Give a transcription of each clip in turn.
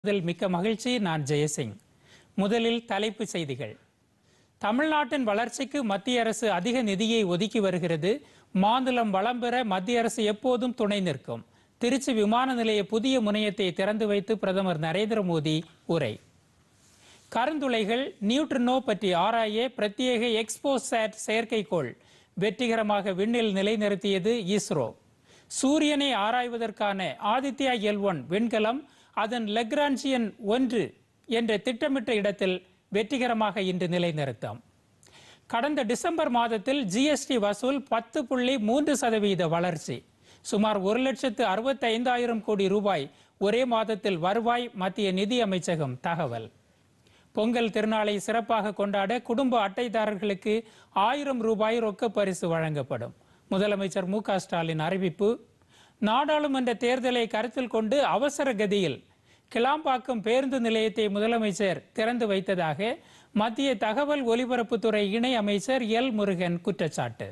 மிக்க மகிழ்ச்சி. நான் ஜெயசிங். முதலில் தலைப்புச் செய்திகள். தமிழ்நாட்டின் வளர்ச்சிக்கு மத்திய அரசு அதிக நிதியை ஒதுக்கி வருகிறது. மாநிலம் வளம் பெற மத்திய அரசு எப்போதும் துணை நிற்கும். திருச்சி விமான நிலைய புதிய முனையத்தை திறந்து வைத்து பிரதமர் நரேந்திர மோடி உரை. கருந்துளைகள் நியூட்ரினோ பற்றி ஆராய பிரத்யேக எக்ஸ்போசாட் செயற்கைக்கோள் வெற்றிகரமாக விண்ணில் நிலைநிறுத்தியது இஸ்ரோ. சூரியனை ஆராய்வதற்கான ஆதித்யா L1 விண்கலம் அதன் லெக்ரான்ஜியன் 1 என்ற திட்டமிட்ட இடத்தில் வெற்றிகரமாக இன்று நிலைநிறுத்தம். கடந்த டிசம்பர் மாதத்தில் GST வசூல் 10.3% வளர்ச்சி. சுமார் 1,65,000 கோடி ரூபாய் ஒரே மாதத்தில் வருவாய். மத்திய நிதி அமைச்சகம் தகவல். பொங்கல் திருநாளை சிறப்பாக கொண்டாட குடும்ப அட்டைதாரர்களுக்கு 1000 ரூபாய் ரொக்க பரிசு வழங்கப்படும். முதலமைச்சர் மு.க. ஸ்டாலின் அறிவிப்பு. நாடாளுமன்ற தேர்தலை கருத்தில் கொண்டு அவசர கதியில் கிளாம்பாக்கம் பேருந்து நிலையத்தை முதலமைச்சர் திறந்து வைத்ததாக மத்திய தகவல் ஒலிபரப்புத்துறை இணை அமைச்சர் எல் முருகன் குற்றச்சாட்டு.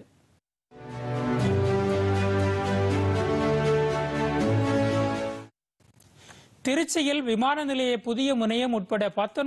திருச்சியில் விமான நிலைய புதிய முனையம் உட்பட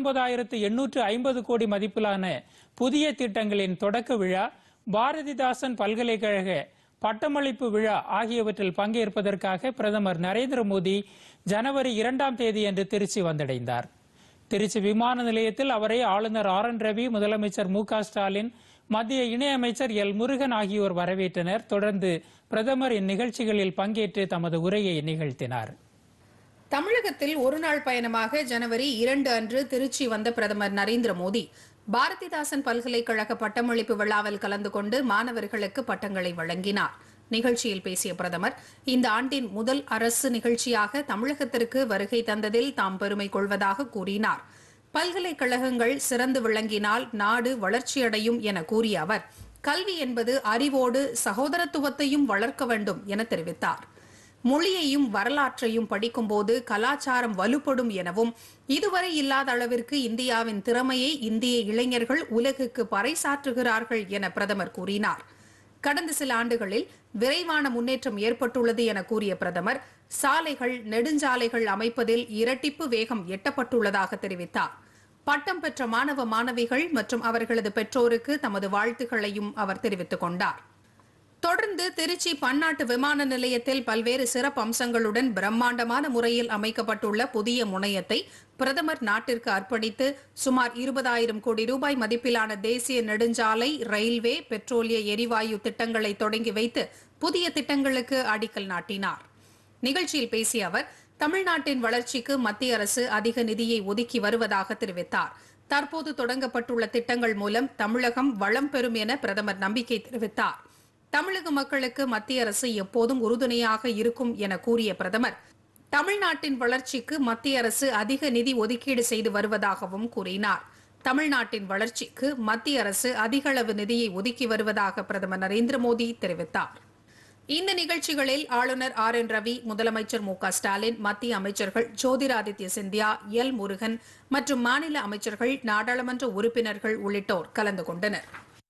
19,850 கோடி மதிப்பிலான புதிய திட்டங்களின் தொடக்க விழா, பாரதிதாசன் பல்கலைக்கழக பட்டமளிப்பு விழா ஆகியவற்றில் பங்கேற்பதற்காக பிரதமர் நரேந்திர மோடி ஜனவரி 2ஆம் தேதி அன்று திருச்சி வந்தடைந்தார். திருச்சி விமான நிலையத்தில் அவரை ஆளுநர் RN ரவி, முதலமைச்சர் மு.க. ஸ்டாலின், மத்திய இணையமைச்சர் எல் முருகன் ஆகியோர் வரவேற்றனர். தொடர்ந்து பிரதமர் இந்நிகழ்ச்சிகளில் பங்கேற்று தமது உரையை நிகழ்த்தினார். தமிழகத்தில் ஒருநாள் பயணமாக ஜனவரி 2 அன்று திருச்சி வந்த பிரதமர் நரேந்திர மோடி பாரதிதாசன் பல்கலைக்கழக பட்டமளிப்பு விழாவில் கலந்து கொண்டு மாணவர்களுக்கு பட்டங்களை வழங்கினார். நிகழ்ச்சியில் பேசிய பிரதமர், இந்த ஆண்டின் முதல் அரசு நிகழ்ச்சியாக தமிழகத்திற்கு வருகை தந்ததில் தாம் பெருமை கொள்வதாக கூறினார். பல்கலைக்கழகங்கள் சிறந்து விளங்கினால் நாடு வளர்ச்சியடையும் என கூறிய அவர், கல்வி என்பது அறிவோடு சகோதரத்துவத்தையும் வளர்க்க வேண்டும் என தெரிவித்தார். மொழியையும் வரலாற்றையும் படிக்கும்போது கலாச்சாரம் வலுப்படும் எனவும், இதுவரை இல்லாத அளவிற்கு இந்தியாவின் திறமையை இந்திய இளைஞர்கள் உலகுக்கு பறைசாற்றுகிறார்கள் என பிரதமர் கூறினார். கடந்த சில ஆண்டுகளில் விரைவான முன்னேற்றம் ஏற்பட்டுள்ளது என கூறிய பிரதமர், சாலைகள், நெடுஞ்சாலைகள் அமைப்பதில் இரட்டிப்பு வேகம் எட்டப்பட்டுள்ளதாக தெரிவித்தார். பட்டம் பெற்ற மாணவ மாணவிகள் மற்றும் அவர்களது பெற்றோருக்கு தமது வாழ்த்துக்களையும் அவர் தெரிவித்துக் கொண்டார். தொடர்ந்து திருச்சி பன்னாட்டு விமான நிலையத்தில் பல்வேறு சிறப்பு அம்சங்களுடன் பிரம்மாண்டமான முறையில் அமைக்கப்பட்டுள்ள புதிய முனையத்தை பிரதமர் நாட்டிற்கு அர்ப்பணித்து சுமார் 20,000 கோடி ரூபாய் மதிப்பிலான தேசிய நெடுஞ்சாலை, ரயில்வே, பெட்ரோலிய எரிவாயு திட்டங்களை தொடங்கி வைத்து புதிய திட்டங்களுக்கு அடிக்கல் நாட்டினார். நிகழ்ச்சியில் பேசிய அவர், தமிழ்நாட்டின் வளர்ச்சிக்கு மத்திய அரசு அதிக நிதியை ஒதுக்கி வருவதாக தெரிவித்தார். தற்போது தொடங்கப்பட்டுள்ள திட்டங்கள் மூலம் தமிழகம் வளம் பெறும் என பிரதமர் நம்பிக்கை தெரிவித்தார். தமிழக மக்களுக்கு மத்திய அரசு எப்போதும் உறுதுணையாக இருக்கும் என கூறிய பிரதமர், தமிழ்நாட்டின் வளர்ச்சிக்கு மத்திய அரசு அதிக நிதி ஒதுக்கீடு செய்து வருவதாகவும் கூறினார். தமிழ்நாட்டின் வளர்ச்சிக்கு மத்திய அரசு அதிக அளவு நிதியை ஒதுக்கி வருவதாக பிரதமர் நரேந்திர மோடி தெரிவித்தார். இந்த நிகழ்ச்சிகளில் ஆளுநர் RN ரவி, முதலமைச்சர் மு.க. ஸ்டாலின், மத்திய அமைச்சர்கள் ஜோதிராதித்ய சிந்தியா, எல் முருகன் மற்றும் மாநில அமைச்சர்கள், நாடாளுமன்ற உறுப்பினர்கள் உள்ளிட்டோர் கலந்து கொண்டனர்.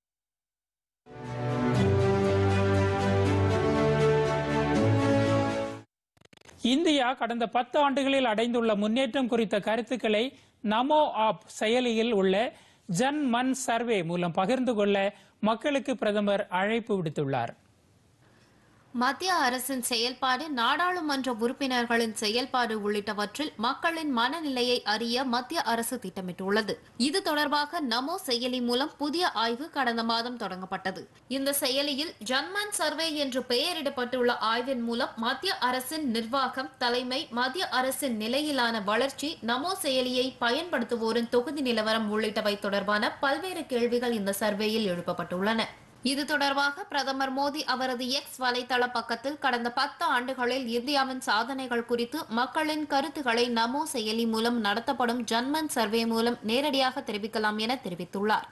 இந்தியா கடந்த 10 ஆண்டுகளில் அடைந்துள்ள முன்னேற்றம் குறித்த கருத்துக்களை நமோ ஆப் செயலியில் உள்ள ஜன் மன் சர்வே மூலம் பகிர்ந்து கொள்ள மக்களுக்கு பிரதமர் அழைப்பு விடுத்துள்ளார். மத்திய அரசின் செயல்பாடு, நாடாளுமன்ற உறுப்பினர்களின் செயல்பாடு உள்ளிட்டவற்றில் மக்களின் மனநிலையை அறிய மத்திய அரசு திட்டமிட்டுள்ளது. இது தொடர்பாக நமோ செயலி மூலம் புதிய ஆய்வு கடந்த மாதம் தொடங்கப்பட்டது. இந்த செயலியில் ஜன்மன் சர்வே என்று பெயரிடப்பட்டுள்ள ஆய்வின் மூலம் மத்திய அரசின் நிர்வாகம், தலைமை, மத்திய அரசின் நிலையிலான வளர்ச்சி, நமோ செயலியை பயன்படுத்துவோரின் தொகுதி நிலவரம் உள்ளிட்டவை தொடர்பான பல்வேறு கேள்விகள் இந்த சர்வேயில் எழுப்பப்பட்டுள்ளன. இது தொடர்பாக பிரதமர் மோடி அவரது எக்ஸ் வலைதள பக்கத்தில் கடந்த 10 ஆண்டுகளில் இந்தியாவின் சாதனைகள் குறித்து மக்களின் கருத்துக்களை நமோ செயலி மூலம் நடத்தப்படும் ஜன்மன் சர்வே மூலம் நேரடியாக தெரிவிக்கலாம் என தெரிவித்துள்ளார்.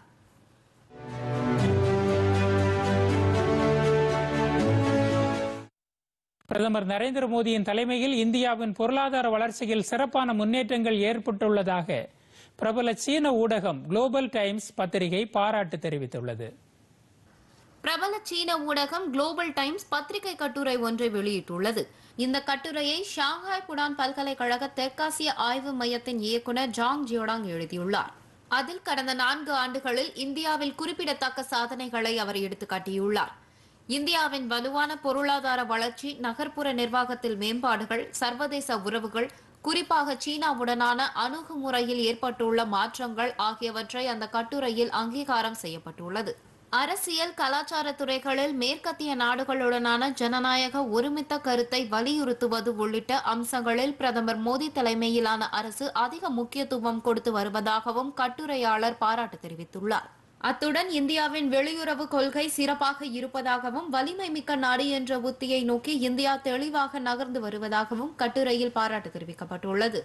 பிரதமர் நரேந்திர மோடியின் தலைமையில் இந்தியாவின் பொருளாதார வளர்ச்சியில் சிறப்பான முன்னேற்றங்கள் ஏற்பட்டுள்ளதாக பிரபல சீன ஊடகம் குளோபல் டைம்ஸ் பத்திரிகை பாராட்டு தெரிவித்துள்ளது. பிரபல சீன ஊடகம் குளோபல் டைம்ஸ் பத்திரிகை கட்டுரை ஒன்றை வெளியிட்டுள்ளது. இந்த கட்டுரையை ஷாங்காய் புடான் பல்கலைக்கழக தெற்காசிய ஆய்வு மையத்தின் இயக்குனர் ஜாங் ஜியோடாங் எழுதியுள்ளார். அதில் கடந்த 4 ஆண்டுகளில் இந்தியாவில் குறிப்பிடத்தக்க சாதனைகளை அவர் எடுத்துக்காட்டியுள்ளார். இந்தியாவின் வலுவான பொருளாதார வளர்ச்சி, நகர்ப்புற நிர்வாகத்தில் மேம்பாடுகள், சர்வதேச உறவுகள், குறிப்பாக சீனாவுடனான அணுகுமுறையில் ஏற்பட்டுள்ள மாற்றங்கள் ஆகியவற்றை அந்த கட்டுரையில் அங்கீகாரம் செய்யப்பட்டுள்ளது. அரசியல், கலாச்சார துறைகளில் மேற்கத்திய நாடுகளுடனான ஜனநாயக ஒருமித்த கருத்தை வலியுறுத்துவது உள்ளிட்ட அம்சங்களில் பிரதமர் மோடி தலைமையிலான அரசு அதிக முக்கியத்துவம் கொடுத்து வருவதாகவும் கட்டுரையாளர் பாராட்டு தெரிவித்துள்ளார். அத்துடன் இந்தியாவின் வெளியுறவு கொள்கை சிறப்பாக இருப்பதாகவும், வலிமை மிக்க நாடு என்ற உத்தியை நோக்கி இந்தியா தெளிவாக நகர்ந்து வருவதாகவும் கட்டுரையில் பாராட்டு தெரிவிக்கப்பட்டுள்ளது.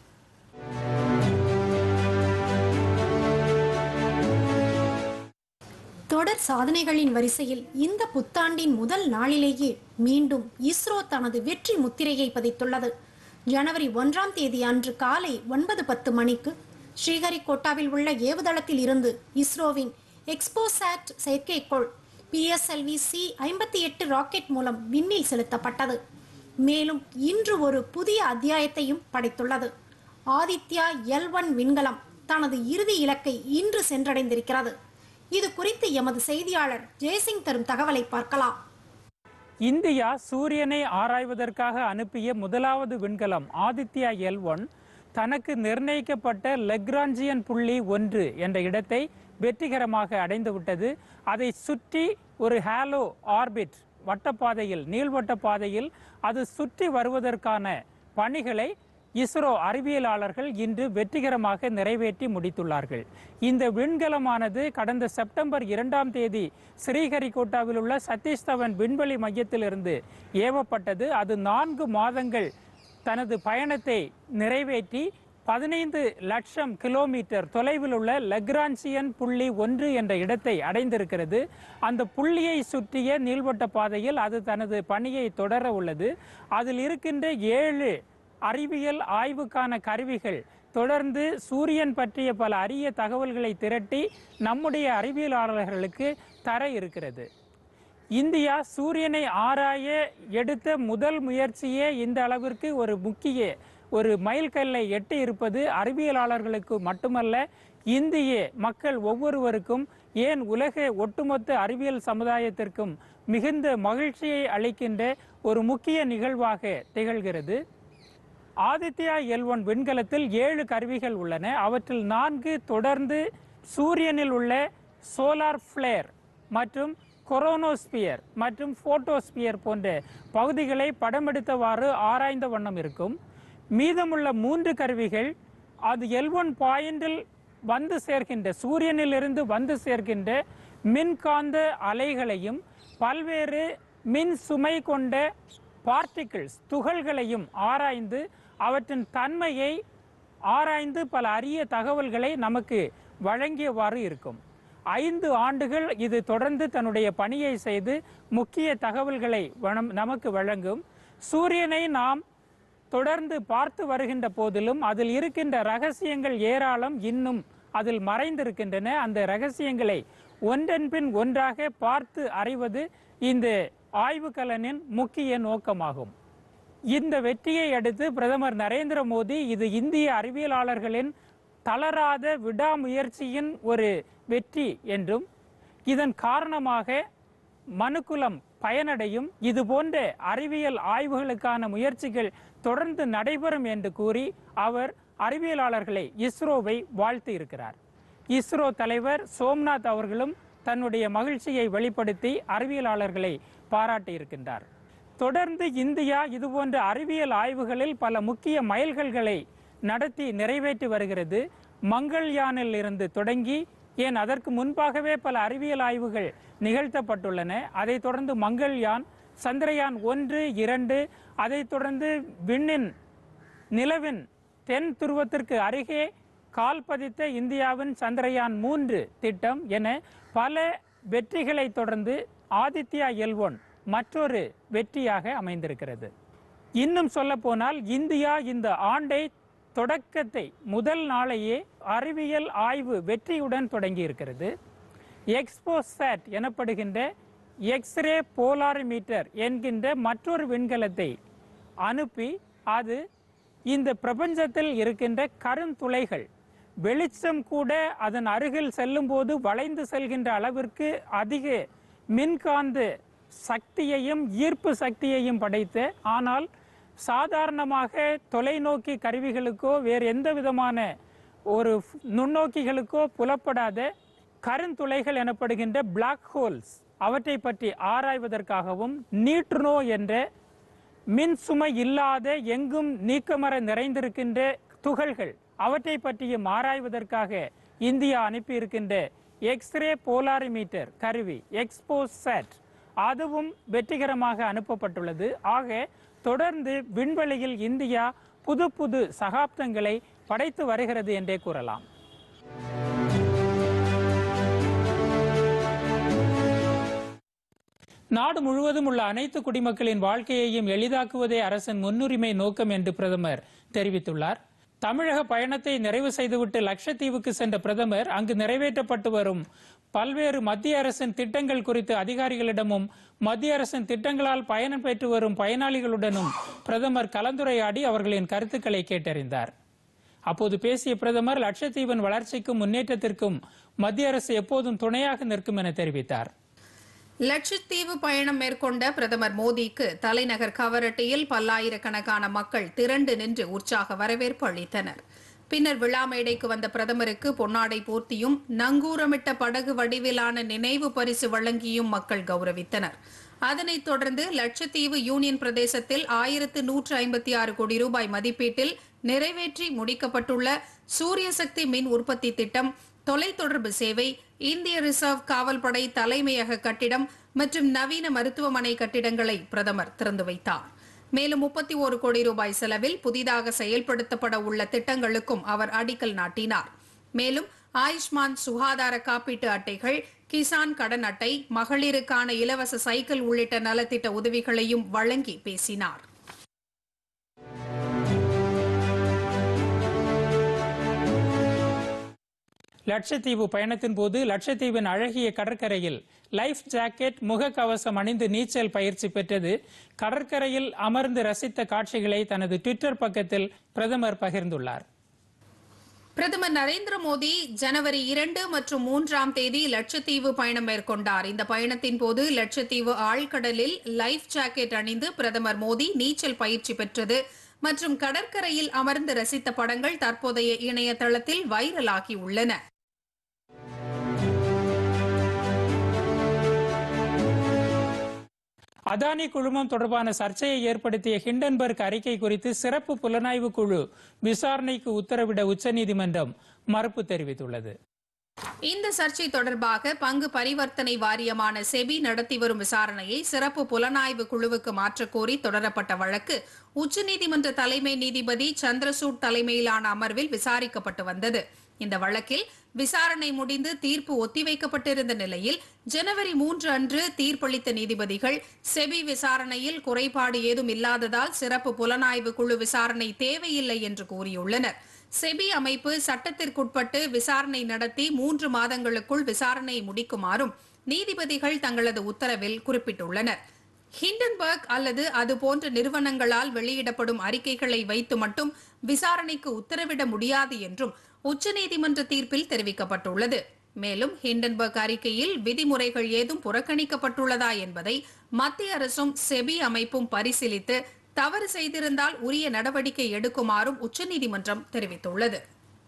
தொடர் சாதனைகளின் வரிசையில் இந்த புத்தாண்டின் முதல் நாளிலேயே மீண்டும் இஸ்ரோ தனது வெற்றி முத்திரையை பதித்துள்ளது. ஜனவரி 1ஆம் தேதி அன்று காலை 9:10 மணிக்கு ஸ்ரீஹரிகோட்டாவில் உள்ள ஏவுதளத்தில் இருந்து இஸ்ரோவின் எக்ஸ்போசாட் செயற்கைக்கோள் PSLV-C-58 ராக்கெட் மூலம் விண்ணில் செலுத்தப்பட்டது. மேலும் இன்று ஒரு புதிய அத்தியாயத்தையும் படைத்துள்ளது. ஆதித்யா L1 விண்கலம் தனது இறுதி இலக்கை இன்று சென்றடைந்திருக்கிறது. இது குறித்து எமது செய்தியாளர் ஜெயசிங் தரும் தகவலை பார்க்கலாம். இந்தியா சூரியனை ஆராய்வதற்காக அனுப்பிய முதலாவது விண்கலம் ஆதித்யா L1 தனக்கு நிர்ணயிக்கப்பட்ட லெக்ராஞ்சியன் புள்ளி 1 என்ற இடத்தை வெற்றிகரமாக அடைந்துவிட்டது. அதை சுற்றி ஒரு ஹாலோ ஆர்பிட் வட்டப்பாதையில், நீள்வட்ட பாதையில் அது சுற்றி வருவதற்கான பணிகளை இஸ்ரோ அறிவியலாளர்கள் இன்று வெற்றிகரமாக நிறைவேற்றி முடித்துள்ளார்கள். இந்த விண்கலமானது கடந்த செப்டம்பர் 2ஆம் தேதி ஸ்ரீஹரிகோட்டாவில் உள்ள சதீஷ் தவன் விண்வெளி மையத்திலிருந்து ஏவப்பட்டது. அது 4 மாதங்கள் தனது பயணத்தை நிறைவேற்றி 15 லட்சம் கிலோமீட்டர் தொலைவில் உள்ள லெக்ராஞ்சியன் புள்ளி 1 என்ற இடத்தை அடைந்திருக்கிறது. அந்த புள்ளியை சுற்றிய நீள்வட்ட பாதையில் அது தனது பணியை தொடர உள்ளது. அதில் இருக்கின்ற 7 அறிவியல் ஆய்வுக்கான கருவிகள் தொடர்ந்து சூரியன் பற்றிய பல அரிய தகவல்களை திரட்டி நம்முடைய அறிவியலாளர்களுக்கு தர இருக்கிறது. இந்தியா சூரியனை ஆராய எடுத்த முதல் முயற்சியே இந்த அளவிற்கு ஒரு மைல்கல்லை எட்டி இருப்பது அறிவியலாளர்களுக்கு மட்டுமல்ல, இந்திய மக்கள் ஒவ்வொருவருக்கும், ஏன் உலக ஒட்டுமொத்த அறிவியல் சமுதாயத்திற்கும் மிகுந்த மகிழ்ச்சியை அளிக்கின்ற ஒரு முக்கிய நிகழ்வாக திகழ்கிறது. ஆதித்யா L1 விண்கலத்தில் 7 கருவிகள் உள்ளன. அவற்றில் 4 தொடர்ந்து சூரியனில் உள்ள சோலார் ஃபிளேர் மற்றும் கொரோனோஸ்பியர் மற்றும் போட்டோஸ்பியர் போன்ற பகுதிகளை படமெடுத்தவாறு ஆராய்ந்த வண்ணம் இருக்கும். மீதமுள்ள 3 கருவிகள் அது L1 பாயிண்டில் வந்து சேர்க்கின்ற, சூரியனிலிருந்து வந்து சேர்க்கின்ற மின்காந்த அலைகளையும் பல்வேறு மின் சுமை கொண்ட பார்ட்டிகிள்ஸ் துகள்களையும் ஆராய்ந்து அவற்றின் தன்மையை ஆராய்ந்து பல அரிய தகவல்களை நமக்கு வழங்கியவாறு இருக்கும். 5 ஆண்டுகள் இது தொடர்ந்து தன்னுடைய பணியை செய்து முக்கிய தகவல்களை நமக்கு வழங்கும். சூரியனை நாம் தொடர்ந்து பார்த்து வருகின்ற போதிலும் அதில் இருக்கின்ற ரகசியங்கள் ஏராளம் இன்னும் அதில் மறைந்திருக்கின்றன. அந்த ரகசியங்களை ஒன்றன் பின் ஒன்றாக பார்த்து அறிவது இந்த ஆய்வுக்கலனின் முக்கிய நோக்கமாகும். இந்த வெற்றியை அடுத்து பிரதமர் நரேந்திர மோடி இது இந்திய அறிவியலாளர்களின் தளராத விடாமுயற்சியின் ஒரு வெற்றி என்றும், இதன் காரணமாக மனுக்குலம் பயனடையும், இது போன்ற அறிவியல் ஆய்வுகளுக்கான முயற்சிகள் தொடர்ந்து நடைபெறும் என்று கூறி அவர் அறிவியலாளர்களை, இஸ்ரோவை வாழ்த்து இருக்கிறார். இஸ்ரோ தலைவர் சோம்நாத் அவர்களும் தன்னுடைய மகிழ்ச்சியை வெளிப்படுத்தி அறிவியலாளர்களை பாராட்டி இருக்கின்றார். தொடர்ந்து இந்தியா இதுபோன்ற அறிவியல் ஆய்வுகளில் பல முக்கிய மைல்கல்களை நடத்தி நிறைவேற்றி வருகிறது. மங்கள்யானில் இருந்து தொடங்கி, ஏன் அதற்கு முன்பாகவே பல அறிவியல் ஆய்வுகள் நிகழ்த்தப்பட்டுள்ளன. அதை தொடர்ந்து மங்கள்யான், சந்திரயான் 1, 2, அதை தொடர்ந்து நிலவின் தென் துருவத்திற்கு அருகே கால் பதித்த இந்தியாவின் சந்திரயான் 3 திட்டம் என பல வெற்றிகளை தொடர்ந்து ஆதித்யா L1 மற்றொரு வெற்றியாக அமைந்திருக்கிறது. இன்னும் சொல்ல போனால் இந்தியா இந்த ஆண்டை தொடக்கத்தை முதல் நாளையே அறிவியல் ஆய்வு வெற்றியுடன் தொடங்கி இருக்கிறது. எக்ஸ்போசாட் எனப்படுகின்ற எக்ஸ்ரே போலாரிமீட்டர் என்கின்ற மற்றொரு விண்கலத்தை அனுப்பி அது இந்த பிரபஞ்சத்தில் இருக்கின்ற கருந்துளைகள் வெளிச்சம் கூட அதன் அருகில் செல்லும் போது வளைந்து செல்கின்ற அளவிற்கு அதிக மின்காந்த சக்தியையும் ஈர்ப்பு சக்தியையும் படைத்து, ஆனால் சாதாரணமாக தொலைநோக்கி கருவிகளுக்கோ வேறு எந்த விதமான ஒரு நுண்ணோக்கிகளுக்கோ புலப்படாத கருந்துளைகள் எனப்படுகின்ற பிளாக் ஹோல்ஸ் அவற்றை பற்றி ஆராய்வதற்காகவும், நியூட்ரினோ என்ற மின் சுமை இல்லாத எங்கும் நீக்கமர நிறைந்திருக்கின்ற துகள்கள் அவற்றை பற்றியும் ஆராய்வதற்காக இந்தியா அனுப்பியிருக்கின்ற எக்ஸ்ரே போலாரிமீட்டர் கருவி எக்ஸ்போசாட் அதுவும் வெற்றிகரமாக அனுப்பப்பட்டுள்ளது. ஆக தொடர்ந்து விண்வெளியில் இந்தியா புது புது சகாப்தங்களை படைத்து வருகிறது என்றே கூறலாம். நாடு முழுவதும் உள்ள அனைத்து குடிமக்களின் வாழ்க்கையையும் எளிதாக்குவதே அரசின் முன்னுரிமை நோக்கம் என்று பிரதமர் தெரிவித்துள்ளார். தமிழக பயணத்தை நிறைவு செய்துவிட்டு லட்சத்தீவுக்கு சென்ற பிரதமர் அங்கு நிறைவேற்றப்பட்டு வரும் பல்வேறு மத்திய அரசின் திட்டங்கள் குறித்து அதிகாரிகளிடமும் மத்திய அரசின் திட்டங்களால் பயணம் பெற்று வரும் பயனாளிகளுடனும் பிரதமர் கலந்துரையாடி அவர்களின் கருத்துக்களை கேட்டறிந்தார். அப்போது பேசிய பிரதமர் லட்சத்தீவின் வளர்ச்சிக்கும் முன்னேற்றத்திற்கும் மத்திய அரசு எப்போதும் துணையாக நிற்கும் என தெரிவித்தார். லட்சத்தீவு பயணம் மேற்கொண்ட பிரதமர் மோடிக்கு தலைநகர் கவரட்டியில் பல்லாயிரக்கணக்கான மக்கள் திரண்டு நின்று உற்சாக வரவேற்பு அளித்தனர். பின்னர் விழா மேடைக்கு வந்த பிரதமருக்கு பொன்னாடை போர்த்தியும் நங்கூரமிட்ட படகு வடிவிலான நினைவு பரிசு வழங்கியும் மக்கள் கௌரவித்தனர். அதனைத் தொடர்ந்து லட்சத்தீவு யூனியன் பிரதேசத்தில் 1156 கோடி ரூபாய் மதிப்பீட்டில் நிறைவேற்றி முடிக்கப்பட்டுள்ள சூரிய சக்தி மின் உற்பத்தி திட்டம், தொலைத்தொடர்பு சேவை, இந்திய ரிசர்வ் காவல்படை தலைமையக கட்டிடம் மற்றும் நவீன மருத்துவமனை கட்டிடங்களை பிரதமர் திறந்து வைத்தார். மேலும் 31 கோடி ரூபாய் செலவில் புதிதாக செயல்படுத்தப்பட உள்ள திட்டங்களுக்கும் அவர் அடிக்கல் நாட்டினார். மேலும் ஆயுஷ்மான் சுகாதார காப்பீட்டு அட்டைகள், கிசான் கடன் அட்டை, மகளிருக்கான இலவச சைக்கிள் உள்ளிட்ட நலத்திட்ட உதவிகளையும் வழங்கி பேசினார். லட்சத்தீவு பயணத்தின் போது லட்சத்தீவின் அழகிய கடற்கரையில் லைஃப் ஜாக்கெட், முகக்கவசம் அணிந்து நீச்சல் பயிற்சி பெற்றது. கடற்கரையில் அமர்ந்து ரசித்த காட்சிகளை தனது ட்விட்டர் பக்கத்தில் பிரதமர் பகிர்ந்துள்ளார். பிரதமர் நரேந்திர மோடி ஜனவரி 2 மற்றும் 3ஆம் தேதி லட்சத்தீவு பயணம் மேற்கொண்டார். இந்த பயணத்தின் போது லட்சத்தீவு ஆழ்கடலில் லைஃப் ஜாக்கெட் அணிந்து பிரதமர் மோடி நீச்சல் பயிற்சி பெற்றது மற்றும் கடற்கரையில் அமர்ந்து ரசித்த படங்கள் தற்போதைய இணையதளத்தில் வைரலாகி உள்ளன. அதானி குழுமம் தொடர்பான சர்ச்சையை ஏற்படுத்திய ஹிண்டன்பர்க் அறிக்கை குறித்து சிறப்பு புலனாய்வு குழு விசாரணைக்கு உத்தரவிட உச்சநீதிமன்றம் மறுப்பு தெரிவித்துள்ளது. இந்த சர்ச்சை தொடர்பாக பங்கு பரிவர்த்தனை வாரியமான செபி நடத்தி வரும் விசாரணையை சிறப்பு புலனாய்வு குழுவுக்கு மாற்றக்கோரி தொடரப்பட்ட வழக்கு உச்சநீதிமன்ற தலைமை நீதிபதி சந்திரசூட் தலைமையிலான அமர்வில் விசாரிக்கப்பட்டு வந்தது. இந்த வழக்கில் விசாரணை முடிந்து தீர்ப்பு ஒத்திவைக்கப்பட்டிருந்த நிலையில் ஜனவரி 3 அன்று தீர்ப்பளித்த நீதிபதிகள் செபி விசாரணையில் குறைபாடு ஏதும் இல்லாததால் சிறப்பு புலனாய்வு குழு விசாரணை தேவையில்லை என்று கூறியுள்ளனர். செபி அமைப்பு சட்டத்திற்குட்பட்டு விசாரணை நடத்தி 3 மாதங்களுக்குள் விசாரணை முடிக்குமாறும் நீதிபதிகள் தங்களது உத்தரவில் குறிப்பிட்டுள்ளனர். ஹிண்டன்பர்க் அல்லது அதுபோன்ற நிறுவனங்களால் வெளியிடப்படும் அறிக்கைகளை வைத்து மட்டும் விசாரணைக்கு உத்தரவிட முடியாது என்றும் உச்சநீதிமன்ற தீர்ப்பில் தெரிவிக்கப்பட்டுள்ளது. மேலும் ஹிண்டன்பர்க் அறிக்கையில் விதிமுறைகள் ஏதும் புறக்கணிக்கப்பட்டுள்ளதா என்பதை மத்திய அரசும் செபி அமைப்பும் பரிசீலித்து தவறு செய்திருந்தால் உரிய நடவடிக்கை எடுக்குமாறும் உச்சநீதிமன்றம் தெரிவித்துள்ளது.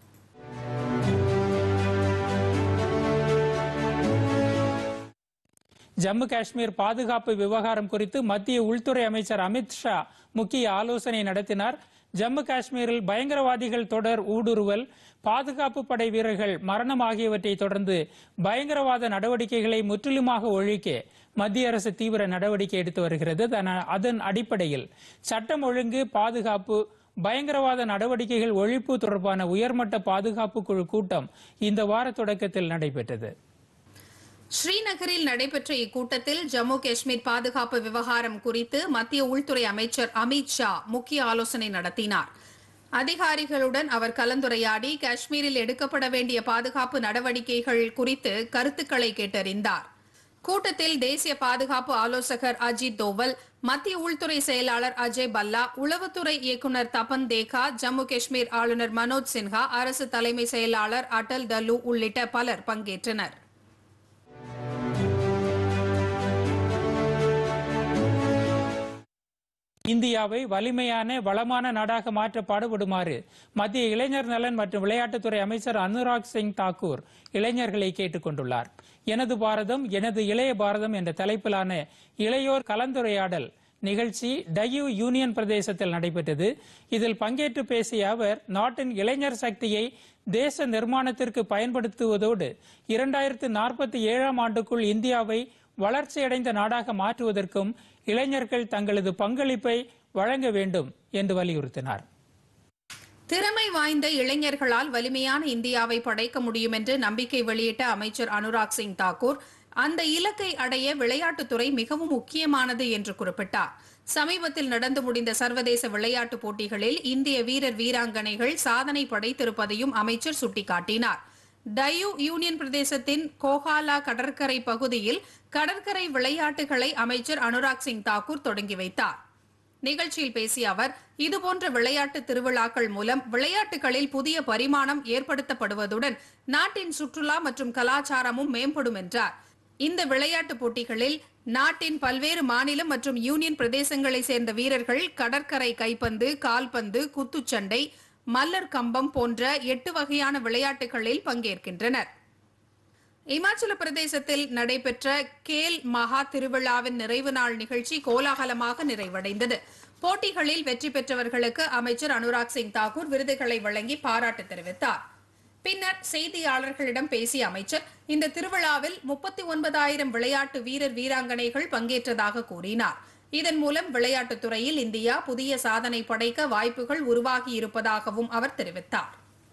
ஜம்மு காஷ்மீர் பாதுகாப்பு விவகாரம் குறித்து மத்திய உள்துறை அமைச்சர் அமித்ஷா முக்கிய ஆலோசனை நடத்தினார். ஜம்மு காஷ்மீரில் பயங்கரவாதிகள் தொடர் ஊடுருவல், பாதுகாப்பு படை வீரர்கள் மரணம் ஆகியவற்றை தொடர்ந்து பயங்கரவாத நடவடிக்கைகளை முற்றிலுமாக ஒழிக்க மத்திய அரசு தீவிர நடவடிக்கை எடுத்து வருகிறது. அதன் அடிப்படையில் சட்டம் ஒழுங்கு, பாதுகாப்பு, பயங்கரவாத நடவடிக்கைகள் ஒழிப்பு தொடர்பான உயர்மட்ட பாதுகாப்பு குழு கூட்டம் இந்த வார தொடக்கத்தில் நடைபெற்றது. ஸ்ரீநகரில் நடைபெற்ற இக்கூட்டத்தில் ஜம்மு காஷ்மீர் பாதுகாப்பு விவகாரம் குறித்து மத்திய உள்துறை அமைச்சர் அமித்ஷா முக்கிய ஆலோசனை நடத்தினார். அதிகாரிகளுடன் அவர் கலந்துரையாடி காஷ்மீரில் எடுக்கப்பட வேண்டிய பாதுகாப்பு நடவடிக்கைகள் குறித்து கருத்துக்களை கேட்டறிந்தார். கூட்டத்தில் தேசிய பாதுகாப்பு ஆலோசகர் அஜித் தோவல், மத்திய உள்துறை செயலாளர் அஜய் பல்லா, உளவுத்துறை இயக்குநர் தபன் தேகா, ஜம்மு காஷ்மீர் ஆளுநர் மனோஜ் சின்ஹா, அரசு தலைமை செயலாளர் அடல் டல்லு உள்ளிட்ட பலர் பங்கேற்றனர். இந்தியாவை வலிமையான வளமான நாடாக மாற்ற பாடுபடுமாறு மத்திய இளைஞர் நலன் மற்றும் விளையாட்டுத்துறை அமைச்சர் அனுராக் சிங் தாக்கூர் இளைஞர்களை கேட்டுக் கொண்டுள்ளார். எனது பாரதம் எனது இளைய பாரதம் என்ற தலைப்பிலான இளையோர் கலந்துரையாடல் நிகழ்ச்சி டையூ யூனியன் பிரதேசத்தில் நடைபெற்றது. இதில் பங்கேற்று பேசிய அவர், நாட்டின் இளைஞர் சக்தியை தேச நிர்மாணத்திற்கு பயன்படுத்துவதோடு 2047ஆம் ஆண்டுக்குள் இந்தியாவை வளர்ச்சியடைந்த நாடாக மாற்றுவதற்கும் இளைஞர்கள் தங்களது பங்களிப்பை வழங்க வேண்டும் என்று வலியுறுத்தினார். திறமை வாய்ந்த இளைஞர்களால் வலிமையான இந்தியாவை படைக்க முடியும் என்று நம்பிக்கை வெளியிட்ட அமைச்சர் அனுராக் சிங் தாக்கூர், அந்த இலக்கை அடைய விளையாட்டுத்துறை மிகவும் முக்கியமானது என்று குறிப்பிட்டார். சமீபத்தில் நடந்து முடிந்த சர்வதேச விளையாட்டுப் போட்டிகளில் இந்திய வீரர் வீராங்கனைகள் சாதனை படைத்திருப்பதையும் அமைச்சர் சுட்டிக்காட்டினார். டையூ யூனியன் பிரதேசத்தின் கோஹாலா கடற்கரை பகுதியில் கடற்கரை விளையாட்டுகளை அமைச்சர் அனுராக் சிங் தாக்கூர் தொடங்கி வைத்தார். நிகழ்ச்சியில் பேசிய அவர், இதுபோன்ற விளையாட்டு திருவிழாக்கள் மூலம் விளையாட்டுகளில் புதிய பரிமாணம் ஏற்படுத்தப்படுவதுடன் நாட்டின் சுற்றுலா மற்றும் கலாச்சாரமும் மேம்படும் என்றார். இந்த விளையாட்டுப் போட்டிகளில் நாட்டின் பல்வேறு மாநிலம் மற்றும் யூனியன் பிரதேசங்களை சேர்ந்த வீரர்கள் கடற்கரை கைப்பந்து, கால்பந்து, குத்துச்சண்டை, மல்லர் கம்பம் போன்ற 8 வகையான விளையாட்டுகளில் பங்கேற்கின்றனர். இமாச்சல பிரதேசத்தில் நடைபெற்ற கேல் மகா திருவிழாவின் நிறைவு நாள் நிகழ்ச்சி கோலாகலமாக நிறைவடைந்தது. போட்டிகளில் வெற்றி பெற்றவர்களுக்கு அமைச்சர் அனுராக் சிங் தாக்கூர் விருதுகளை வழங்கி பாராட்டு தெரிவித்தார். பின்னர் செய்தியாளர்களிடம் பேசிய அமைச்சர், இந்த திருவிழாவில் 39,000 விளையாட்டு வீரர் வீராங்கனைகள் பங்கேற்றதாக கூறினார். இதன் மூலம் விளையாட்டுத் துறையில் இந்தியா புதிய சாதனை படைக்க வாய்ப்புகள் உருவாகி இருப்பதாகவும் அவர் தெரிவித்தார்.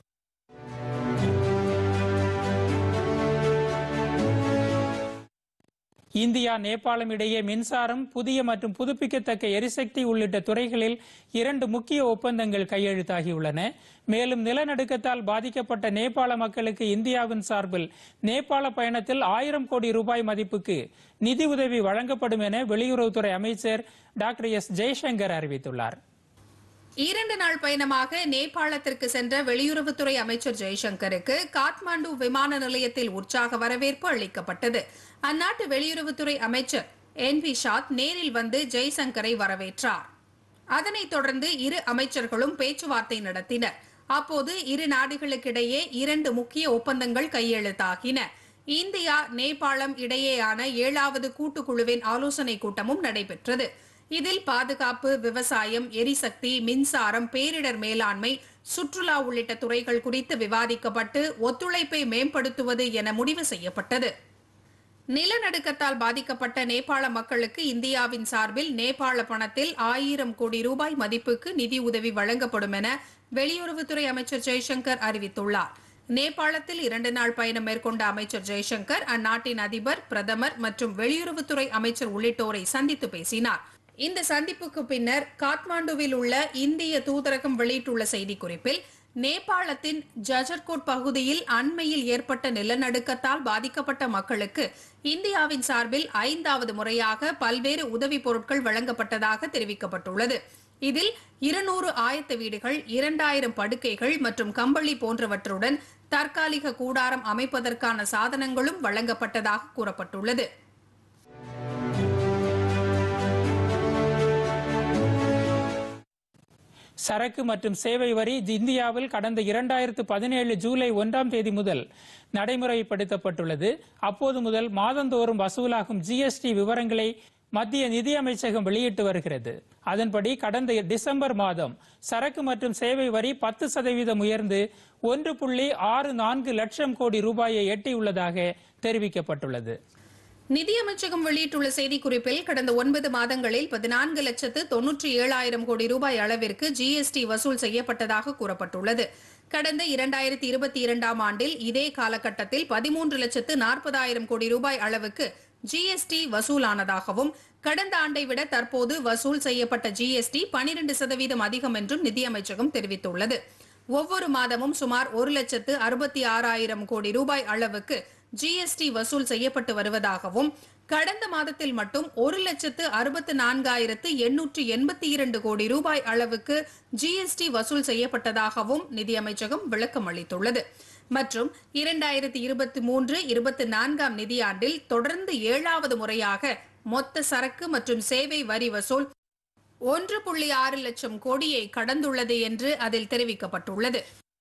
இந்தியா நேபாளம் இடையே மின்சாரம், புதிய மற்றும் புதுப்பிக்கத்தக்க எரிசக்தி உள்ளிட்ட துறைகளில் 2 முக்கிய ஒப்பந்தங்கள் கையெழுத்தாகியுள்ளன. மேலும் நிலநடுக்கத்தால் பாதிக்கப்பட்ட நேபாள மக்களுக்கு இந்தியாவின் சார்பில் நேபாள பயணத்தில் 1000 கோடி ரூபாய் மதிப்புக்கு நிதி உதவி வழங்கப்படும் என வெளியுறவுத்துறை அமைச்சர் டாக்டர் எஸ் ஜெய்சங்கர் அறிவித்துள்ளார். 2 நாள் பயணமாக நேபாளத்திற்கு சென்ற வெளியுறவுத்துறை அமைச்சர் ஜெய்சங்கருக்கு காத்மாண்டு விமான நிலையத்தில் உற்சாக வரவேற்பு அளிக்கப்பட்டது. அந்நாட்டு வெளியுறவுத்துறை அமைச்சர் NV ஷாத் நேரில் வந்து ஜெய்சங்கரை வரவேற்றார். அதனைத் தொடர்ந்து இரு அமைச்சர்களும் பேச்சுவார்த்தை நடத்தினர். அப்போது இரு நாடுகளுக்கிடையே 2 முக்கிய ஒப்பந்தங்கள் கையெழுத்தாகின. இந்தியா நேபாளம் இடையேயான 7வது கூட்டுக்குழுவின் ஆலோசனை கூட்டமும் நடைபெற்றது. இதில் பாதுகாப்பு, விவசாயம், எரிசக்தி, மின்சாரம், பேரிடர் மேலாண்மை, சுற்றுலா உள்ளிட்ட துறைகள் குறித்து விவாதிக்கப்பட்டு ஒத்துழைப்பை மேம்படுத்துவது என முடிவு செய்யப்பட்டது. நிலநடுக்கத்தால் பாதிக்கப்பட்ட நேபாள மக்களுக்கு இந்தியாவின் சார்பில் நேபாள பணத்தில் 1000 கோடி ரூபாய் மதிப்புக்கு நிதி உதவி வழங்கப்படும் என வெளியுறவுத்துறை அமைச்சர் ஜெய்சங்கர் அறிவித்துள்ளார். நேபாளத்தில் 2 நாள் பயணம் மேற்கொண்ட அமைச்சர் ஜெய்சங்கர் அந்நாட்டின் அதிபர், பிரதமர் மற்றும் வெளியுறவுத்துறை அமைச்சர் உள்ளிட்டோரை சந்தித்து பேசினார். இந்த சந்திப்புக்கு பின்னர் காத்மாண்டுவில் உள்ள இந்திய தூதரகம் வெளியிட்டுள்ள செய்திக்குறிப்பில், நேபாளத்தின் ஜஜர்கோட் பகுதியில் அண்மையில் ஏற்பட்ட நிலநடுக்கத்தால் பாதிக்கப்பட்ட மக்களுக்கு இந்தியாவின் சார்பில் 5வது முறையாக பல்வேறு உதவி பொருட்கள் வழங்கப்பட்டதாக தெரிவிக்கப்பட்டுள்ளது. இதில் 200 ஆயத்த வீடுகள், 2000 படுக்கைகள் மற்றும் கம்பளி போன்றவற்றுடன் தற்காலிக கூடாரம் அமைப்பதற்கான சாதனங்களும் வழங்கப்பட்டதாக கூறப்பட்டுள்ளது. சரக்கு மற்றும் சேவை வரி இந்தியாவில் கடந்த 2017 ஜூலை 1ஆம் தேதி முதல் நடைமுறைப்படுத்தப்பட்டுள்ளது. அப்போது முதல் மாதந்தோறும் வசூலாகும் GST விவரங்களை மத்திய நிதி அமைச்சகம் வெளியிட்டு வருகிறது. அதன்படி கடந்த டிசம்பர் மாதம் சரக்கு மற்றும் சேவை வரி 10% உயர்ந்து 1.64 லட்சம் கோடி ரூபாயை எட்டியுள்ளதாக தெரிவிக்கப்பட்டுள்ளது. நிதியமைச்சகம் வெளியிட்டுள்ள செய்திக்குறிப்பில், கடந்த 9 மாதங்களில் 14,97,000 கோடி ரூபாய் அளவிற்கு GST வசூல் செய்யப்பட்டதாக கூறப்பட்டுள்ளது. கடந்த 2022ஆம் ஆண்டில் இதே காலகட்டத்தில் 13,40,000 கோடி ரூபாய் அளவுக்கு GST வசூலானதாகவும், கடந்த ஆண்டை விட தற்போது வசூல் செய்யப்பட்ட GST 12% அதிகம் என்றும் நிதியமைச்சகம் தெரிவித்துள்ளது. ஒவ்வொரு மாதமும் சுமார் 1,66,000 கோடி ரூபாய் அளவுக்கு GST வசூல் செய்யப்பட்டு வருவதாகவும், கடந்த மாதத்தில் மட்டும் 1,64,882 கோடி ரூபாய் அளவுக்கு ஜிஎஸ்டி வசூல் செய்யப்பட்டதாகவும் நிதியமைச்சகம் விளக்கம் அளித்துள்ளது. மற்றும் 2023-24 நிதியாண்டில் தொடர்ந்து 7வது முறையாக மொத்த சரக்கு மற்றும் சேவை வரி வசூல் 1.6 லட்சம் கோடியை கடந்துள்ளது என்று அதில் தெரிவிக்கப்பட்டுள்ளது.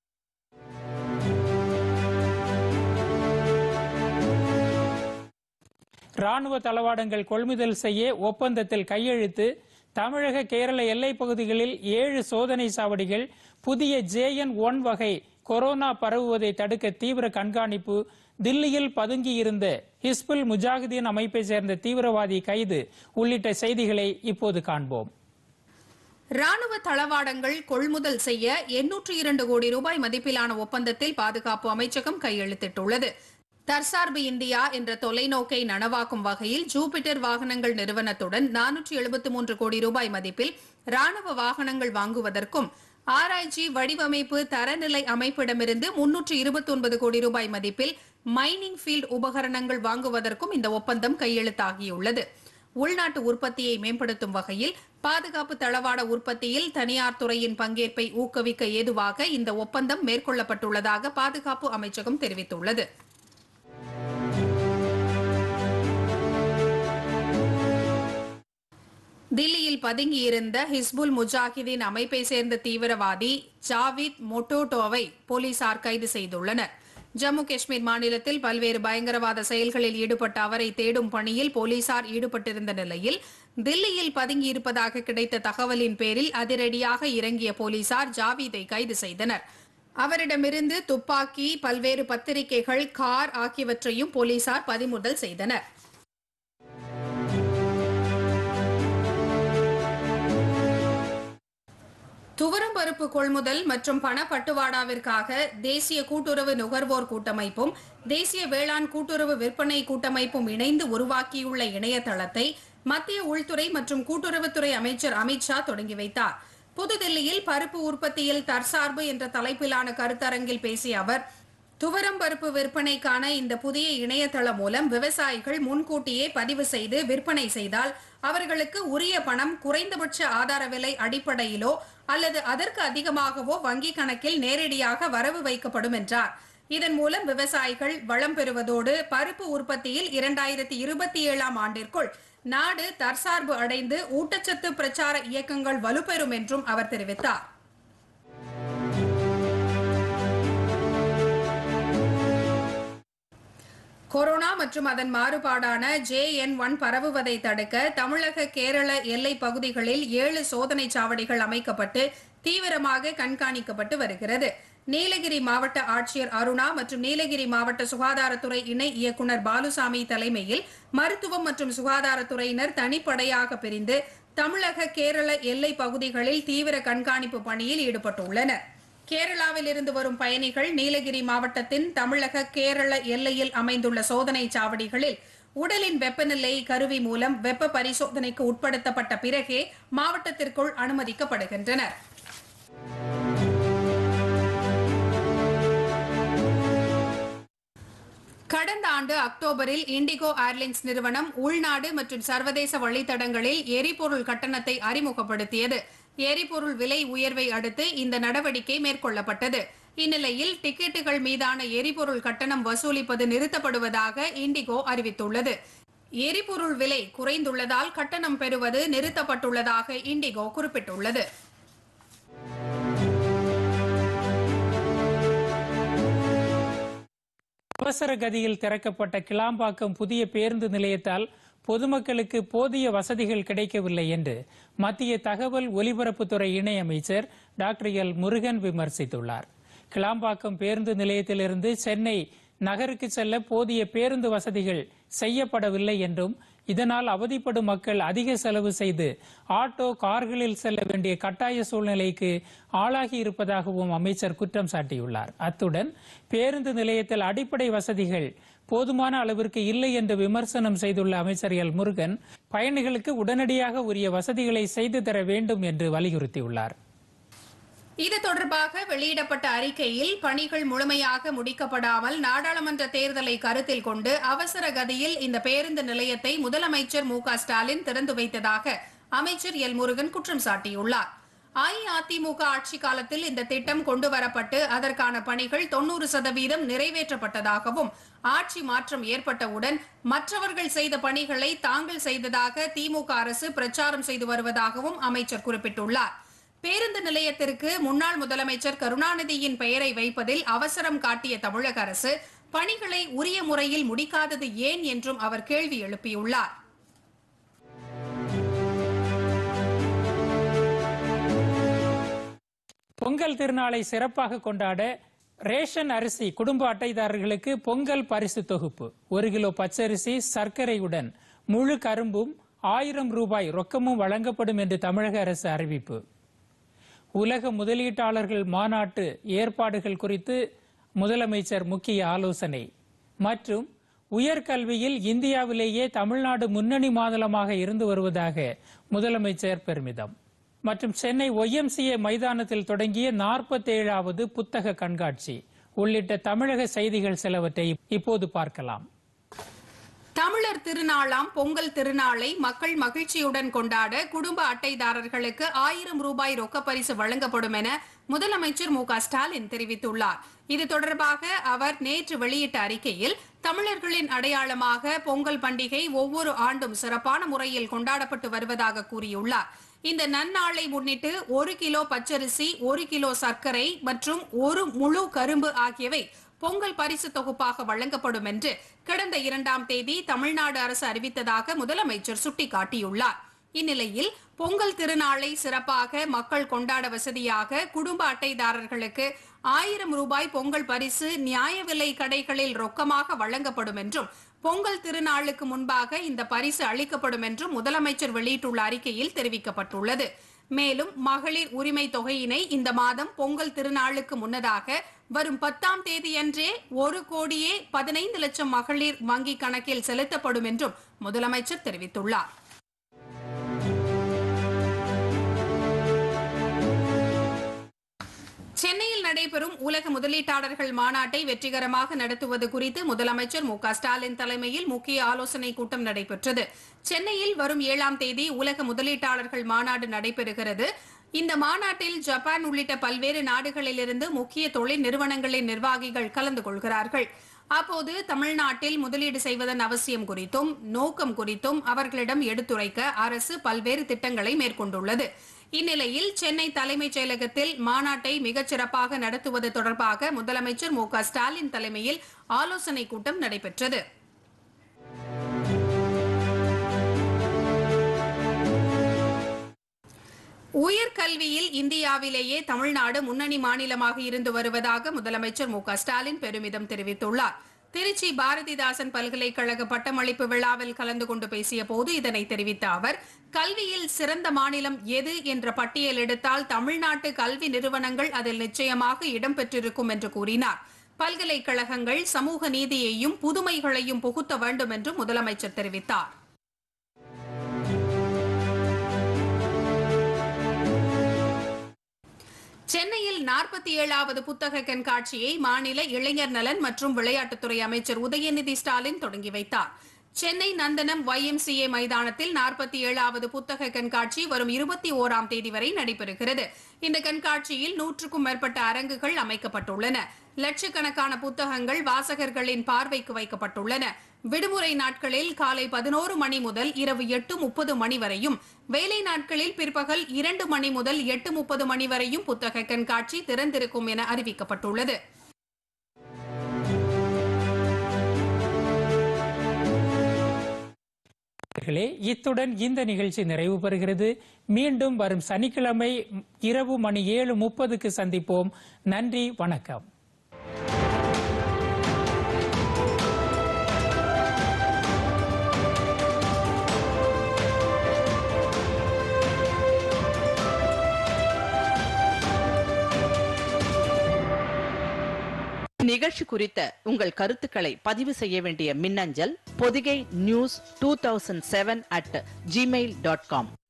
ராணுவ தளவாடங்கள் கொள்முதல் செய்ய ஒப்பந்தத்தில் கையெழுத்து. தமிழக கேரள எல்லைப் பகுதிகளில் 7 சோதனை சாவடிகள். புதிய JN-1 வகை கொரோனா பரவுவதை தடுக்க தீவிர கண்காணிப்பு. தில்லியில் பதுங்கியிருந்த ஹிஸ்புல் முஜாஹிதீன் அமைப்பை சேர்ந்த தீவிரவாதி கைது உள்ளிட்ட செய்திகளை இப்போது காண்போம். ராணுவ தளவாடங்கள் கொள்முதல் செய்ய 802 கோடி ரூபாய் மதிப்பிலான ஒப்பந்தத்தில் பாதுகாப்பு அமைச்சகம் கையெழுத்திட்டுள்ளது. தற்சார்பு இந்தியா என்ற தொலைநோக்கை நனவாக்கும் வகையில் ஜூபிட்டர் வாகனங்கள் நிறுவனத்துடன் 473 கோடி ரூபாய் மதிப்பில் ராணுவ வாகனங்கள் வாங்குவதற்கும், ஆராய்ச்சி வடிவமைப்பு தரநிலை அமைப்பிடமிருந்து 329 கோடி ரூபாய் மதிப்பில் மைனிங் ஃபீல்ட் உபகரணங்கள் வாங்குவதற்கும் இந்த ஒப்பந்தம் கையெழுத்தாகியுள்ளது. உள்நாட்டு உற்பத்தியை மேம்படுத்தும் வகையில் பாதுகாப்பு தளவாட உற்பத்தியில் தனியார் துறையின் பங்கேற்பை ஊக்குவிக்க ஏதுவாக இந்த ஒப்பந்தம் மேற்கொள்ளப்பட்டுள்ளதாக பாதுகாப்பு அமைச்சகம் தெரிவித்துள்ளது. தில்லியில் பதுங்கியிருந்த ஹிஸ்புல் முஜாஹிதீன் அமைப்பை சேர்ந்த தீவிரவாதி ஜாவித் மொட்டோட்டோவை போலீசார் கைது செய்துள்ளனர். ஜம்மு காஷ்மீர் மாநிலத்தில் பல்வேறு பயங்கரவாத செயல்களில் ஈடுபட்ட அவரை தேடும் பணியில் போலீசார் ஈடுபட்டிருந்த நிலையில் தில்லியில் பதுங்கியிருப்பதாக கிடைத்த தகவலின் பேரில் அதிரடியாக இறங்கிய போலீசார் ஜாவீதை கைது செய்தனர். அவரிடமிருந்து துப்பாக்கி, பல்வேறு பத்திரிகைகள், கார் ஆகியவற்றையும் போலீசார் பறிமுதல் செய்தனர். துவரம் பருப்பு கொள்முதல் மற்றும் பணப்பட்டுவாடாவிற்காக தேசிய கூட்டுறவு நுகர்வோர் கூட்டமைப்பும் தேசிய வேளாண் கூட்டுறவு விற்பனை கூட்டமைப்பும் இணைந்து உருவாக்கியுள்ள இணையதளத்தை மத்திய உள்துறை மற்றும் கூட்டுறவுத்துறை அமைச்சர் அமித்ஷா தொடங்கி வைத்தார். புதுதில்லியில் பருப்பு உற்பத்தியில் தற்சார்பு என்ற தலைப்பிலான கருத்தரங்கில் பேசிய அவர், துவரம் பருப்பு விற்பனைக்கான இந்த புதிய இணையதளம் மூலம் விவசாயிகள் முன்கூட்டியே பதிவு செய்து விற்பனை செய்தால் அவர்களுக்கு உரிய பணம் குறைந்தபட்ச ஆதார விலை அடிப்படையிலோ அல்லது அதற்கு அதிகமாகவோ வங்கி கணக்கில் நேரடியாக வரவு வைக்கப்படும் என்றார். இதன் மூலம் விவசாயிகள் வளம் பெறுவதோடு பருப்பு உற்பத்தியில் 2027ஆம் ஆண்டிற்குள் நாடு தற்சார்பு அடைந்து ஊட்டச்சத்து பிரச்சார இயக்கங்கள் வலுப்பெறும் என்றும் அவர் தெரிவித்தார். கொரோனா மற்றும் அதன் மாறுபாடான JN-1 பரவுவதை தடுக்க தமிழக கேரள எல்லை பகுதிகளில் 7 சோதனை சாவடிகள் அமைக்கப்பட்டு தீவிரமாக கண்காணிக்கப்பட்டு வருகிறது. நீலகிரி மாவட்ட ஆட்சியர் அருணா மற்றும் நீலகிரி மாவட்ட சுகாதாரத்துறை இணை இயக்குநர் பாலுசாமி தலைமையில் மருத்துவம் மற்றும் சுகாதாரத்துறையினர் தனிப்படையாக பிரிந்து தமிழக கேரள எல்லை பகுதிகளில் தீவிர கண்காணிப்பு பணியில் ஈடுபட்டுள்ளனர். கேரளாவில் இருந்து வரும் பயணிகள் நீலகிரி மாவட்டத்தின் தமிழக கேரள எல்லையில் அமைந்துள்ள சோதனை சாவடிகளில் உடலின் வெப்பநிலை கருவி மூலம் வெப்ப பரிசோதனைக்கு உட்படுத்தப்பட்ட பிறகே மாவட்டத்திற்குள் அனுமதிக்கப்படுகின்றனர். கடந்த ஆண்டு அக்டோபரில் இண்டிகோ ஏர்லைன்ஸ் நிறுவனம் உள்நாடு மற்றும் சர்வதேச வழித்தடங்களில் எரிபொருள் கட்டணத்தை அறிமுகப்படுத்தியது. எரிபொருள் விலை உயர்வை அடுத்து இந்த நடவடிக்கை மேற்கொள்ளப்பட்டது. இந்நிலையில் டிக்கெட்டுகள் மீதான எரிபொருள் கட்டணம் வசூலிப்பது நிறுத்தப்படுவதாக இண்டிகோ அறிவித்துள்ளது. எரிபொருள் விலை குறைந்துள்ளதால் கட்டணம் பெறுவது நிறுத்தப்பட்டுள்ளதாக இண்டிகோ குறிப்பிட்டுள்ளது. அவசர கதியில் திறக்கப்பட்ட கிளாம்பாக்கம் புதிய பேருந்து நிலையத்தால் பொதுமக்களுக்கு போதிய வசதிகள் கிடைக்கவில்லை என்று மத்திய தகவல் ஒலிபரப்புத்துறை இணையமைச்சர் டாக்டர் எல் முருகன் விமர்சித்துள்ளார். கிளாம்பாக்கம் பேருந்து நிலையத்திலிருந்து சென்னை நகருக்கு செல்ல போதிய பேருந்து வசதிகள் செய்யப்படவில்லை என்றும் இதனால் அவதிப்படும் மக்கள் அதிக செலவு செய்து ஆட்டோ, கார்களில் செல்ல வேண்டிய கட்டாய சூழ்நிலைக்கு ஆளாகி இருப்பதாகவும் அமைச்சர் குற்றம் சாட்டியுள்ளார். அத்துடன் பேருந்து நிலையத்தில் அடிப்படை வசதிகள் போதுமான அளவிற்கு இல்லை என்று விமர்சனம் செய்துள்ள அமைச்சர் எல் முருகன் பயணிகளுக்கு உடனடியாக உரிய வசதிகளை செய்து தர வேண்டும் என்று வலியுறுத்தியுள்ளார். இது தொடர்பாக வெளியிடப்பட்ட அறிக்கையில் பணிகள் முழுமையாக முடிக்கப்படாமல் நாடாளுமன்ற தேர்தலை கருத்தில் கொண்டு அவசர கதியில் இந்த பேருந்து நிலையத்தை முதலமைச்சர் மு.க.ஸ்டாலின் திறந்து வைத்ததாக அமைச்சர் எல் முருகன் குற்றம் சாட்டியுள்ளார். அஇஅதிமுக ஆட்சி காலத்தில் இந்த திட்டம் கொண்டுவரப்பட்டு அதற்கான பணிகள் 90% நிறைவேற்றப்பட்டதாகவும் ஆட்சி மாற்றம் ஏற்பட்டவுடன் மற்றவர்கள் செய்த பணிகளை தாங்கள் செய்ததாக திமுக அரசு பிரச்சாரம் செய்து வருவதாகவும் அமைச்சர் குறிப்பிட்டுள்ளார். பேருந்து நிலையத்திற்கு முன்னாள் முதலமைச்சர் கருணாநிதியின் பெயரை வைப்பதில் அவசரம் காட்டிய தமிழக அரசு பணிகளை உரிய முறையில் முடிக்காதது ஏன் என்றும் அவர் கேள்வி எழுப்பியுள்ளார். பொங்கல் திருநாளை சிறப்பாக கொண்டாட ரேஷன் அரிசி குடும்ப அட்டைதாரர்களுக்கு பொங்கல் பரிசு தொகுப்பு 1 கிலோ பச்சரிசி சர்க்கரையுடன் முழு கரும்பும் 1000 ரூபாய் ரொக்கமும் வழங்கப்படும் என்று தமிழக அரசு அறிவிப்பு. உலக முதலீட்டாளர்கள் மாநாட்டு ஏற்பாடுகள் குறித்து முதலமைச்சர் முக்கிய ஆலோசனை மற்றும் உயர்கல்வியில் இந்தியாவிலேயே தமிழ்நாடு முன்னணி மாநிலமாக இருந்து வருவதாக முதலமைச்சர் பெருமிதம். மற்றும் சென்னை YMCA மைதானத்தில் தொடங்கிய 47வது புத்தக கண்காட்சி உள்ளிட்ட தமிழக செய்திகள் சிலவற்றை இப்போது பார்க்கலாம். தமிழர் திருநாளாம் பொங்கல் திருநாளை மக்கள் மகிழ்ச்சியுடன் கொண்டாட குடும்ப அட்டைதாரர்களுக்கு 1000 ரூபாய் ரொக்கப்பரிசு வழங்கப்படும் என முதலமைச்சர் மு.க.ஸ்டாலின் தெரிவித்துள்ளார். இது தொடர்பாக அவர் நேற்று வெளியிட்ட அறிக்கையில் தமிழர்களின் அடையாளமாக பொங்கல் பண்டிகை ஒவ்வொரு ஆண்டும் சிறப்பான முறையில் கொண்டாடப்பட்டு வருவதாக கூறியுள்ளார். இந்த நன்னாளை முன்னிட்டு 1 கிலோ பச்சரிசி 1 கிலோ சர்க்கரை மற்றும் 1 முழு கரும்பு ஆகியவை பொங்கல் பரிசு தொகுப்பாக வழங்கப்படும் என்று கடந்த 2ஆம் தேதி தமிழ்நாடு அரசு அறிவித்ததாக முதலமைச்சர் சுட்டிக்காட்டியுள்ளார். இந்நிலையில் பொங்கல் திருநாளை சிறப்பாக மக்கள் கொண்டாட வசதியாக குடும்ப அட்டைதாரர்களுக்கு 1000 ரூபாய் பொங்கல் பரிசு நியாய விலை கடைகளில் ரொக்கமாக வழங்கப்படும் என்றும் பொங்கல் திருநாளுக்கு முன்பாக இந்த பரிசு அளிக்கப்படும் என்றும் முதலமைச்சர் வெளியிட்டுள்ள அறிக்கையில் தெரிவிக்கப்பட்டுள்ளது. மேலும் மகளிர் உரிமை தொகையினை இந்த மாதம் பொங்கல் திருநாளுக்கு முன்னதாக வரும் 10ஆம் தேதியன்றே 1,15,00,000 மகளிர் வங்கி கணக்கில் செலுத்தப்படும் என்றும் முதலமைச்சர் தெரிவித்துள்ளார். சென்னையில் நடைபெறும் உலக முதலீட்டாளர்கள் மாநாட்டை வெற்றிகரமாக நடத்துவது குறித்து முதலமைச்சர் மு.க.ஸ்டாலின் தலைமையில் முக்கிய ஆலோசனை கூட்டம் நடைபெற்றது. சென்னையில் வரும் 7ஆம் தேதி உலக முதலீட்டாளர்கள் மாநாடு நடைபெறுகிறது. இந்த மாநாட்டில் ஜப்பான் உள்ளிட்ட பல்வேறு நாடுகளிலிருந்து முக்கிய தொழில் நிறுவனங்களின் நிர்வாகிகள் கலந்து கொள்கிறார்கள். அப்போது தமிழ்நாட்டில் முதலீடு செய்வதன் அவசியம் குறித்தும் நோக்கம் குறித்தும் அவர்களிடம் எடுத்துரைக்க அரசு பல்வேறு திட்டங்களை மேற்கொண்டுள்ளது. இந்நிலையில் சென்னை தலைமைச் செயலகத்தில் மாநாட்டை மிகச்சிறப்பாக நடத்துவது தொடர்பாக முதலமைச்சர் மு.க.ஸ்டாலின் தலைமையில் ஆலோசனை கூட்டம் நடைபெற்றது. உயர்கல்வியில் இந்தியாவிலேயே தமிழ்நாடு முன்னணி மாநிலமாக இருந்து வருவதாக முதலமைச்சர் மு.க.ஸ்டாலின் பெருமிதம் தெரிவித்துள்ளார். திருச்சி பாரதிதாசன் பல்கலைக்கழக பட்டமளிப்பு விழாவில் கலந்து கொண்டு பேசிய போது இதனை தெரிவித்த அவர், கல்வியில் சிறந்த மாநிலம் எது என்ற பட்டியல் எடுத்தால் தமிழ்நாட்டு கல்வி நிறுவனங்கள் அதில் நிச்சயமாக இடம்பெற்றிருக்கும் என்று கூறினார். பல்கலைக்கழகங்கள் சமூக நீதியையும் புதுமைகளையும் புகுத்த வேண்டும் என்று முதலமைச்சர் தெரிவித்தார். சென்னையில் 47வது புத்தக கண்காட்சியை மாநில இளைஞர் நலன் மற்றும் விளையாட்டுத்துறை அமைச்சர் உதயநிதி ஸ்டாலின் தொடங்கி வைத்தார். சென்னை நந்தனம் YMCA மைதானத்தில் 47வது புத்தக கண்காட்சி வரும் 21ஆம் தேதி வரை நடைபெறுகிறது. இந்த கண்காட்சியில் 100க்கும் மேற்பட்ட அரங்குகள் அமைக்கப்பட்டுள்ளன. லட்சக்கணக்கான புத்தகங்கள் வாசகர்களின் பார்வைக்கு வைக்கப்பட்டுள்ளன. விடுமுறை நாட்களில் காலை 11 மணி முதல் இரவு 8:30 மணி வரையும், வேலை நாட்களில் பிற்பகல் 2 மணி முதல் 8:30 மணி வரையும் புத்தக கண்காட்சி திறந்திருக்கும் என அறிவிக்கப்பட்டுள்ளது. இத்துடன் இந்த நிகழ்ச்சி நிறைவு பெறுகிறது. மீண்டும் வரும் சனிக்கிழமை இரவு மணி 7:30க்கு சந்திப்போம். நன்றி, வணக்கம். நிகழ்ச்சி குறித்த உங்கள் கருத்துக்களை பதிவு செய்ய வேண்டிய மின்னஞ்சல் பொதிகை news2007@gmail.com.